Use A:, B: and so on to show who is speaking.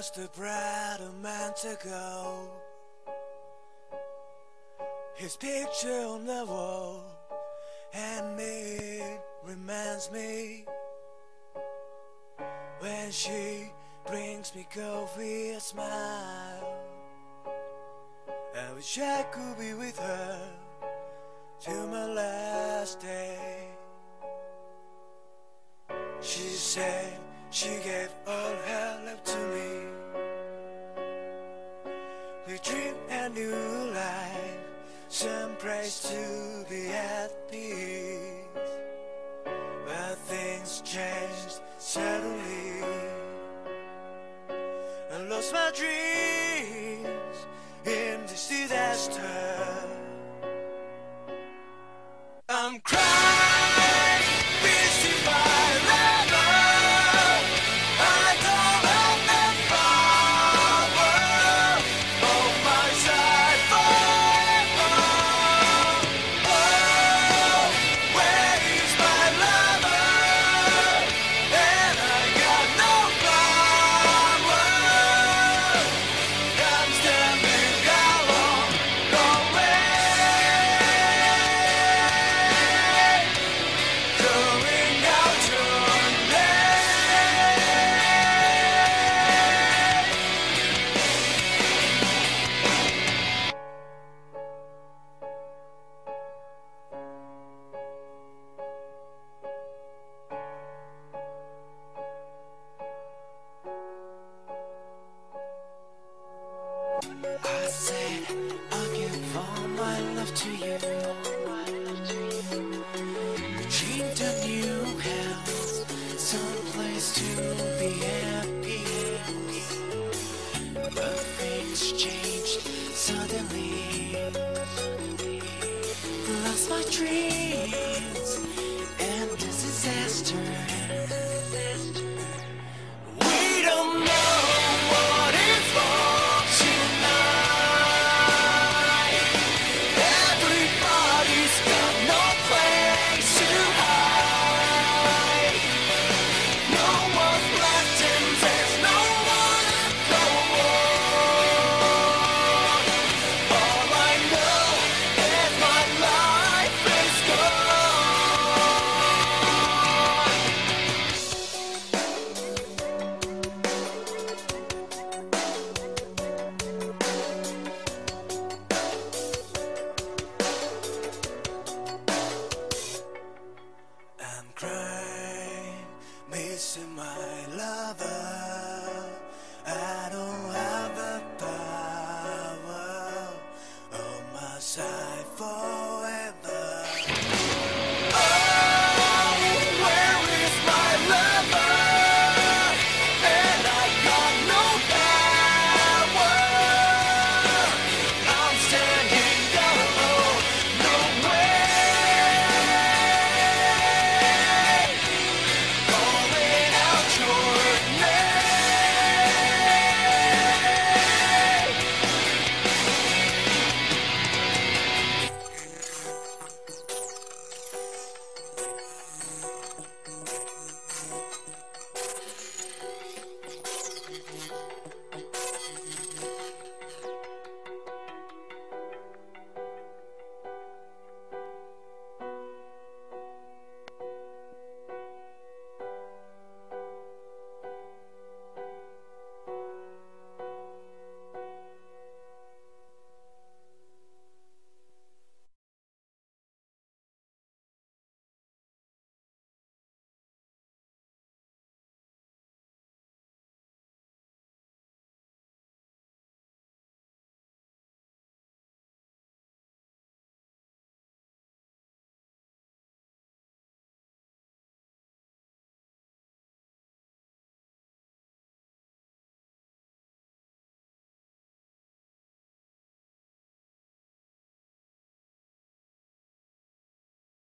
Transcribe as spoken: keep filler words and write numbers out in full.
A: just a bright a month ago. His picture on the wall, and it reminds me when she brings me coffee a smile. I wish I could be with her till my last day. She said she gave all her love to me. We dream a new life, some place to be at peace. But things changed suddenly. I lost my dreams in this disaster. I'm crying, missing my lover. I don't have the power on my side forever. Oh, where is my lover? And I got no power. I'm standing alone, going out your name. I said I'll give all my love to you. We dreamed a new house, someplace to be happy. But things changed suddenly. Lost my dreams and this disaster. We don't know